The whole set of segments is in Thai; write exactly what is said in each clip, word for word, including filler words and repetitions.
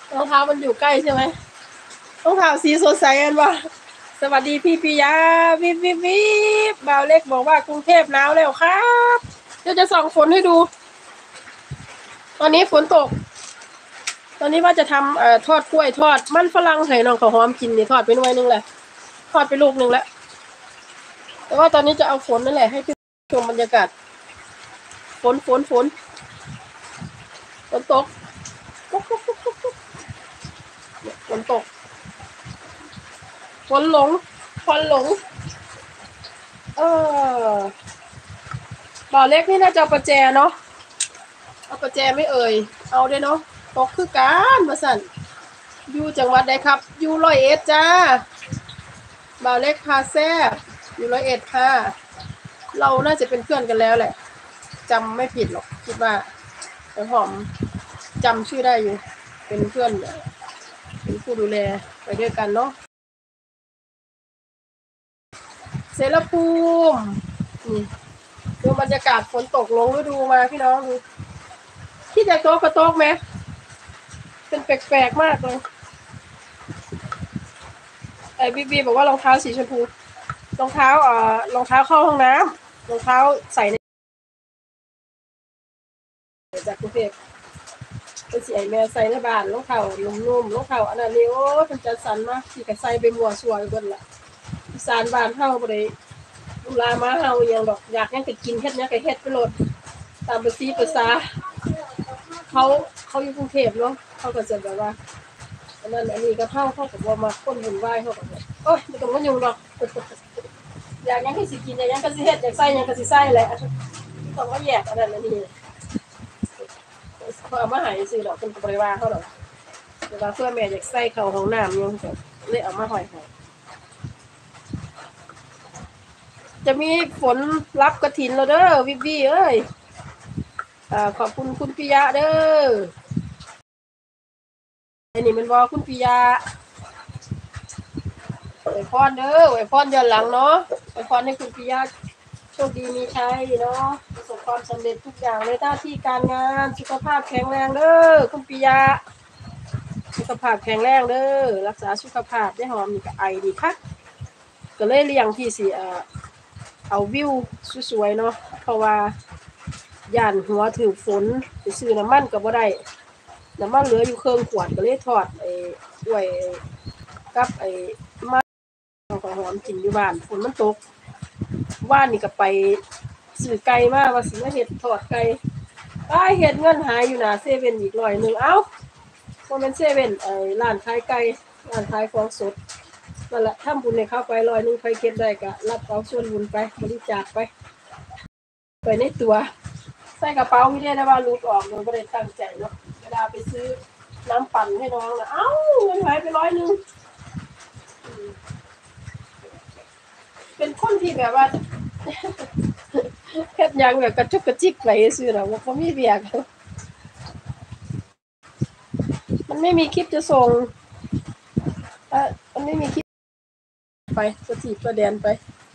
รองเท้ามันอยู่ใกล้ใช่ไหมรองเท้าสีสดใสกันวะสวัสดีพี่ปิยาวิบวิบวิบบ่าวเล็กบอกว่ากรุงเทพหนาวแล้วครับเดี๋ยวจะส่องฝนให้ดูตอนนี้ฝนตกตอนนี้ว่าจะทำเอ่อทอดกล้วยทอดมันฝรั่งให้น้องข้าวหอมกินนี่ทอดไปหน่วยนึงแหละทอดไปลูกนึงแล้วแต่ว่าตอนนี้จะเอาฝนนั่นแหละให้พี่ชมบรรยากาศฝนฝนฝนฝนตกฝนตกฝนหลงฝนหลงเออบ่อเล็กนี่น่าจะประแจเนาะเอาประแจไม่เอ่ยเอาได้เนาะตกคือการมาสั่นอยู่จังหวัดใดครับอยู่ร้อยเอ็ดจ้าบ่าวเล็กพาแซ่บอยู่ร้อยเอ็ดค่ะเราน่าจะเป็นเพื่อนกันแล้วแหละจำไม่ผิดหรอกคิดว่าแต่หอมจำชื่อได้อยู่เป็นเพื่อนเป็นผู้ดูแลไปด้วยกันเนาะเสรภูมินี่ดูบรรยากาศฝนตกลงฤดูมาพี่น้องดูคิดจะโต๊ะกระโต๊ะไหมเป็นแปลกๆมากเลยไอ้บีบีบอกว่ารองเท้าสีชมพูรองเท้าเอ่อรองเท้าเข้าห้องน้ำรองเท้าใส่ในจากกรุงเทพเป็นสีไอแม่ใส่ในบ้านรองเท้านุ่มๆรองเท้าอันนั้นนี่โอ้เป็นจัดสรรมากที่กระใส่ไปมัวสวยเบิดละอีสานบ้านเฮาบ่ได้ดูลามาเฮาอย่างดอกอยากยังก็กินเฮ็ดยังก็เฮ็ดไปโลดตามภาษีภาษาเขาเขาอยู่กรุงเทพเนาะเขาก็จะแบบว่าอันนั้นอันนี้ก็เฮาเขาก็บ่มาคนวุ่นวายเขาก็โอ๊ยบ่ต้องมายุ่งหรอกอยากยังก็สิกินอยากยังก็สิเฮ็ดอยากใส่ยังก็สิใส่แหละต้องมาแยกอันนั้นอันนี้เขาเอามาให้ซื้อดอกเป็นบริวารเขาดอกเวลาเพื่อแม่อยากใส่เข้าห้องน้ำยังก็เลยเอามาห้อยให้จะมีฝนรับกฐินแล้วเด้อวิบวี่เอ้ยอ่าขอบคุณคุณปิยะเด้อไอ้นี่มันบอกคุณปิยะไว้พรเด้อไว้พรย้อนหลังเนาะไว้พรให้คุณปิยะโชคดีมีชัยเนาะประสบความสำเร็จทุกอย่างในหน้าที่การงานสุขภาพแข็งแรงเด้อคุณปิยะสุขภาพแข็งแรงเด้อรักษาสุขภาพได้หอมนี่ก็ไอดีค่ะก็เลยเลี้ยงที่สิเอ่อเอาวิวสวยๆเนาะเพราะว่าย่านหัวถือฝนไปซื้อน้ำมันก็บ่ได้น้ำมันเหลืออยู่เครื่องขวดก็เลยทอดไอ้ด้วยกับไอ้มันของหอมกินอยู่บ้านฝนมันตกว่านนี่ก็ไปซื้อไก่มาว่าสิมาเฮ็ดทอดไก่อ้ายเฮ็ดเงินหายอยู่หน้าเซเว่นอีกร้อยนึงเอ้าบ่แม่นเซเว่นไอ้ร้านขายไก่ร้านขายของสดนั่นแหละทำบุญให้เขาไปร้อยนึงใครเก็บได้ก็รับเอาส่วนบุญไปบริจาคไปไปในตัวใส่กระเป๋าไม่ได้นะว่ารูดออกมันไม่ได้ตั้งใจเนาะเวลาไปซื้อน้ำปั่นให้น้องนะเอ้าเงินหายไปร้อยนึงเป็นคนที่แบบว่าเฮ็ดยังแบบกระจุกกระจิกไปซื้อเราว่าเขามีเบียกมันไม่มีคลิปจะส่งเออมันไม่มีคลิปไปตัวถีบตัวแดนไป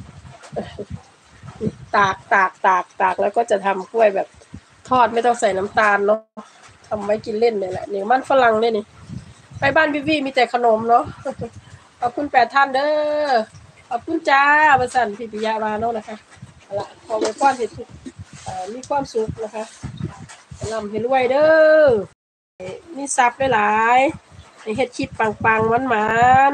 ตากตากตากตากแล้วก็จะทำกล้วยแบบทอดไม่ต้องใส่น้ำตาลเนาะทำไว้กินเล่นเลยแหละนี่มันฝรั่งเลยนี่ไปบ้านพี่วี่มีแต่ขนมเนาะขอบคุณแปดท่านเด้อขอบคุณจ้าประสันพี่ปิยะมาเนาะนะคะเอาละขอไว้ป้อนให้ทุกมีความสุขนะคะร่ำให้รวยเด้อมีทรัพย์หลายๆให้เฮ็ดคลิปปังๆหวาน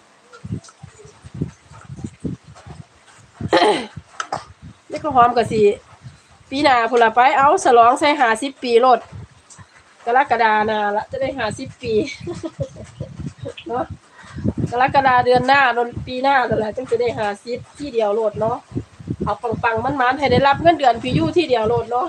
ๆนี่ก็หอมก็สิปีหน้าพุ่นล่ะไปเอาฉลองใส่ห้าสิบปีโลดกรกฎาหน้าละจะได้ห้าสิบปีเนาะกรกฎาเดือนหน้านนปีหน้านั่นแหละจึงจะได้ห้าสิบที่เดียวโลดเนาะเอาปังๆมันๆให้ได้รับเงินเดือนพี่ยู่ที่เดียวโลดเนาะ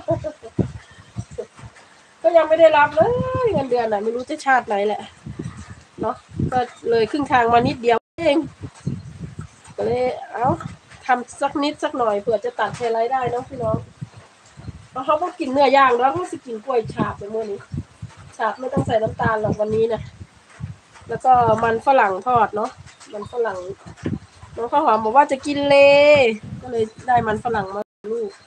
ก็ยังไม่ได้รับเลยเงินเดือนน่ะไม่รู้จะชาติไหนแหละเนาะก็เลยครึ่งทางมานิดเดียวเองก็เลยเอาทำสักนิดสักหน่อยเผื่อจะตัดเทไรได้เนาะพี่น้องเพราะเขาก็กินเนื้อย่างแล้วเขาสิกินกล้วยฉาบในมื้อนี้ฉาบไม่ต้องใส่น้ำตาลหรอกวันนี้นะแล้วก็มันฝรั่งทอดเนาะมันฝรั่งน้องข้าวหอมบอกว่าจะกินเลก็เลยได้มันฝรั่งมาลูก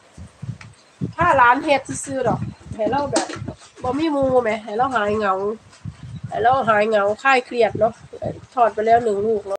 ถ้าร้านเฮ็ดซื้อๆหรอกให้เราแบบบ่มีหมู่แหมให้เราหายเหงาแล้วหายเหงาคลายเครียดเนาะทอดไปแล้วหนึ่งลูกเนาะ